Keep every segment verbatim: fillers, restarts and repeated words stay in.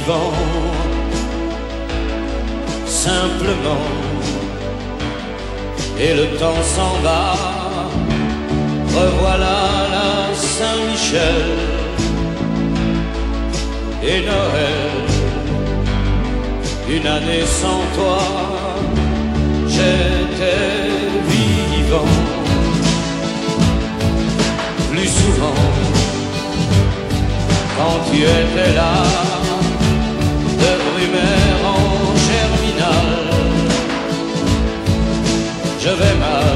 vivant, simplement, et le temps s'en va. Revoilà la Saint-Michel et Noël. Une année sans toi, j'étais vivant. Plus souvent, quand tu étais là, de Brumaire en Germinal, je vais mal.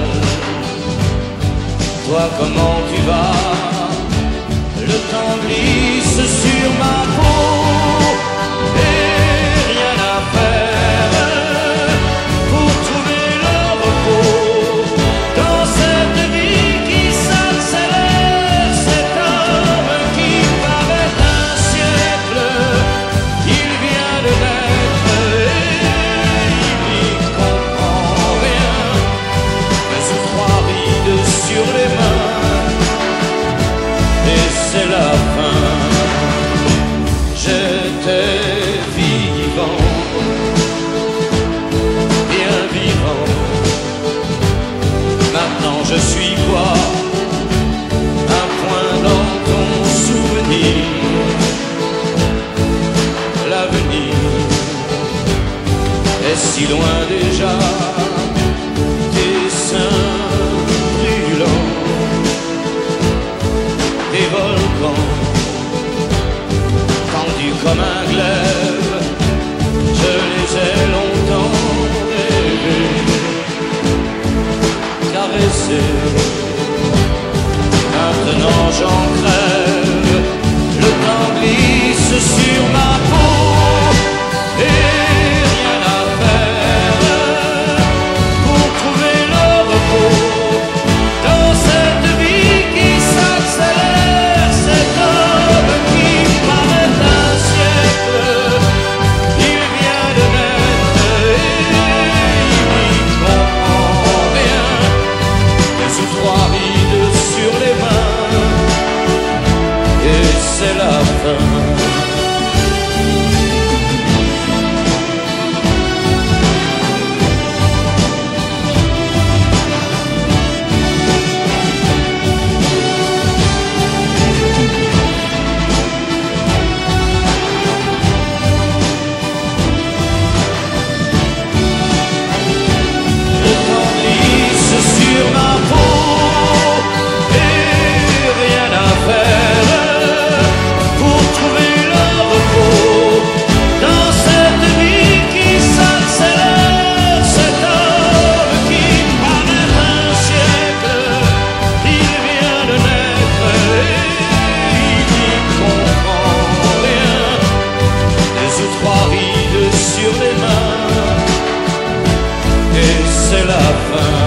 Toi, comment tu vas? Le temps glisse sur ma peau et rien à faire pour trouver le repos dans cette vie qui s'accélère. Cet homme qui paraît un siècle, il vient de naître et il n'y comprend rien, mais sous trois rides sur les mains, et c'est la fin. J'étais vivant, bien vivant. Maintenant je suis quoi? Un point dans ton souvenir. L'avenir est si loin déjà. Tes seins brûlants, des volcans tendus comme un glaive, je les ai longtemps rêvés, caressés. Maintenant j'en crève, le temps glisse sur ma peau et rien à faire pour trouver le repos dans cette vie qui s'accélère. Cet homme qui paraît un siècle, il vient de naître et il n'y comprend rien, mais sous trois rides sur les mains, et c'est la fin. Sur ma peau et rien à faire pour trouver le repos dans cette vie qui s'accélère. Cet homme qui paraît un siècle, il vient de naître et il n'y comprend rien, et sous trois rides sur les mains, et c'est la fin.